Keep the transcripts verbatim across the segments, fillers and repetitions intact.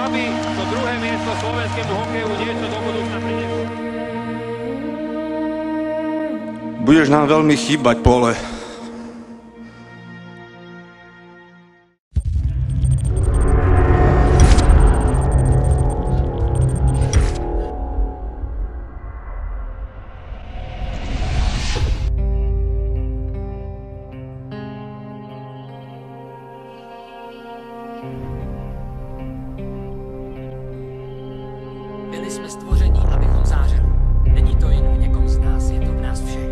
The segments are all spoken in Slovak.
aby to druhé miesto slovenskému hokeju niečo do budúcna prinieslo. Budeš nám veľmi chýbať, Pole. Byli jsme stvoření, abychom zářili. Není to jen v někom z nás, je to v nás všech.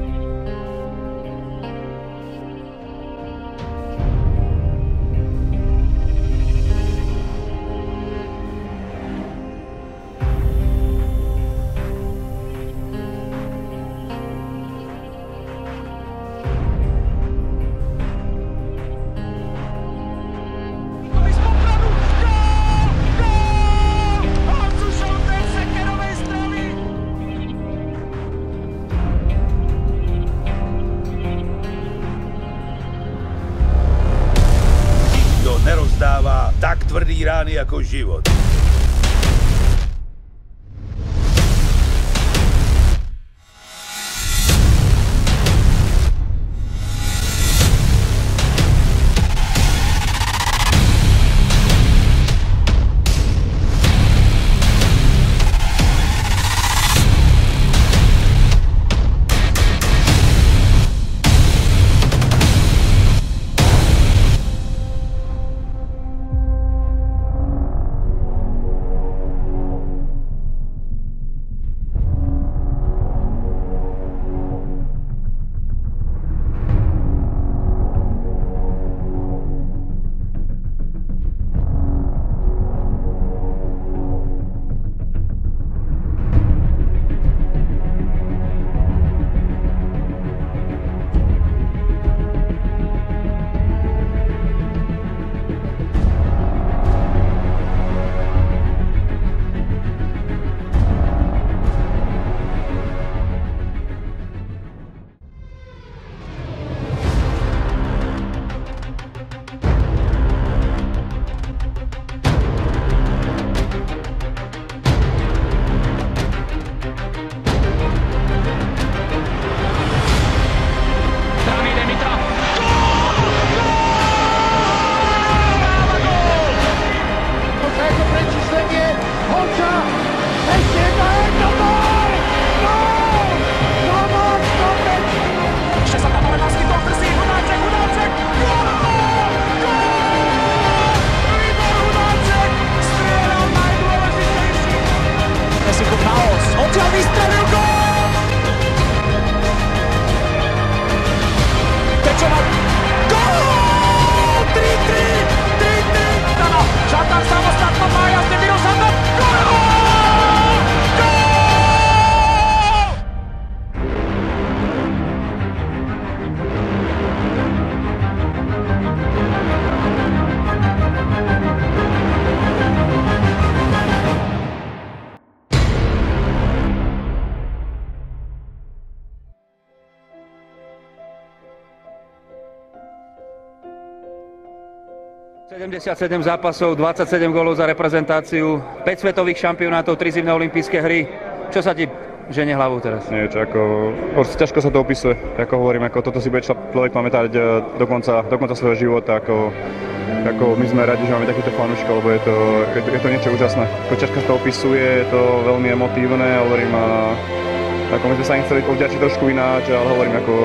Nerozdáva tak tvrdý rány ako život. sedemdesiatsedem zápasov, dvadsaťsedem gólov za reprezentáciu, päť svetových šampionátov, tri zimné olympijské hry. Čo sa ti žene hlavou teraz? Nie, čo ako, ťažko sa to opisuje, ako hovorím, ako toto si bude človek pamätať do konca, do konca svojho života, ako, ako my sme radi, že máme takýto fanúšikov, lebo je to, je to, je to niečo úžasné. Ako ťažko sa to opisuje, je to veľmi emotívne, hovorím, a ako my sme sa im chceli povďačiť trošku ináč, ale hovorím, ako,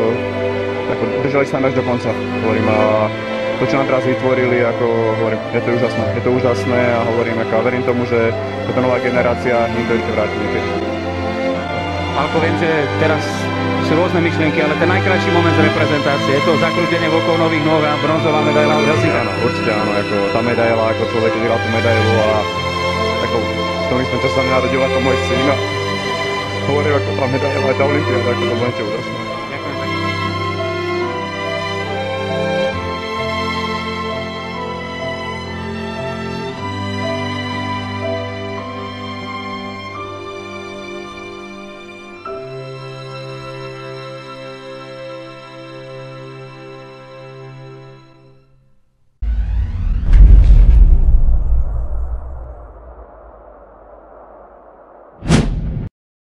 ako držali sa až do konca, hovorím, a to, čo nám teraz vytvorili, ako hovorím, je to úžasné, je to úžasné a hovorím, ako, a verím tomu, že táto nová generácia im to ešte vráti niekedy. Alko, viem, že teraz sú rôzne myšlienky, ale ten najkrajší moment z reprezentácie, je to zakrútenie okolo nových nôh a bronzová medaila v Helsinkách. Áno, určite áno, ako tá medaila, ako človek vyhral tú medailu a ako v tom istom čase sa mi narodil ako môj syn a hovorím, ako tá medaila, tá olympiáda, ako to bolo niečo úžasné.